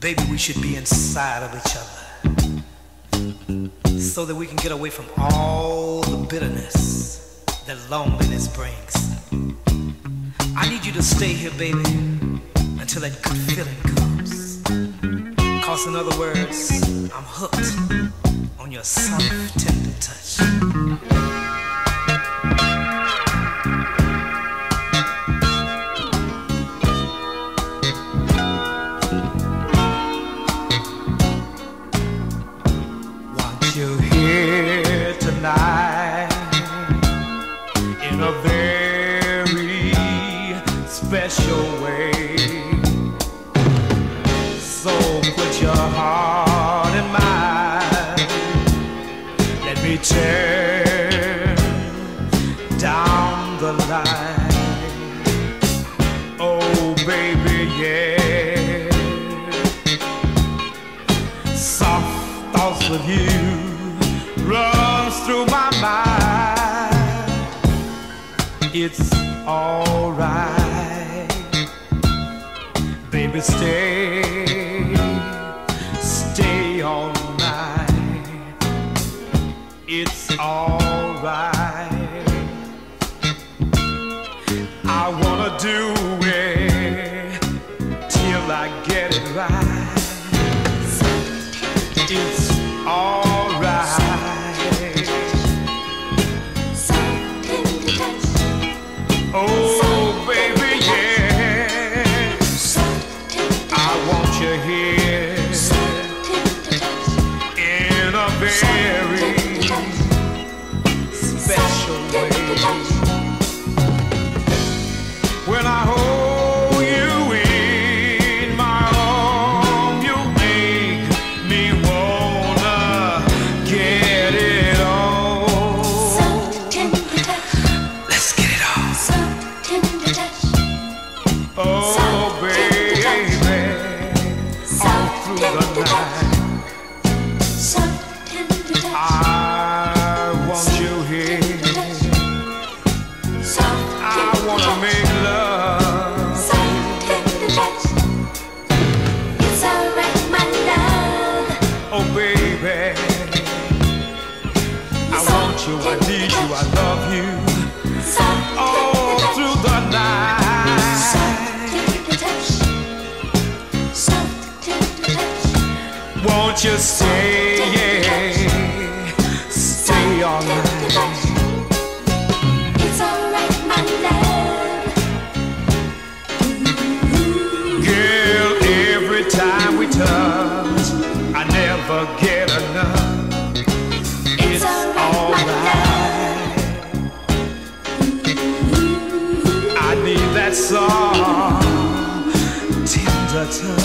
Baby, we should be inside of each other so that we can get away from all the bitterness that loneliness brings. I need you to stay here, baby, until that good feeling comes. 'Cause in other words, I'm hooked on your soft, tender touch. You're here tonight in a very special way. So put your heart in mine. Let me turn down the line. Oh, baby, yeah. Soft thoughts of you runs through my mind. It's alright, baby, stay all night. It's alright, I wanna do it till I get it right. It's alright. Oh, baby, yeah. I want you here in a very special way. When I hold you in my arms, you make me wanna get it on. Let's get it on. Oh, baby, all through the night. I want you here. I wanna make love. It's alright, my love. Oh, baby, I want you, I need you, I love you. All through the night. Won't you stay, yeah, stay all night. It's alright, my love. Girl, every time we touch, I never get enough. It's alright. I need that soft, tender touch.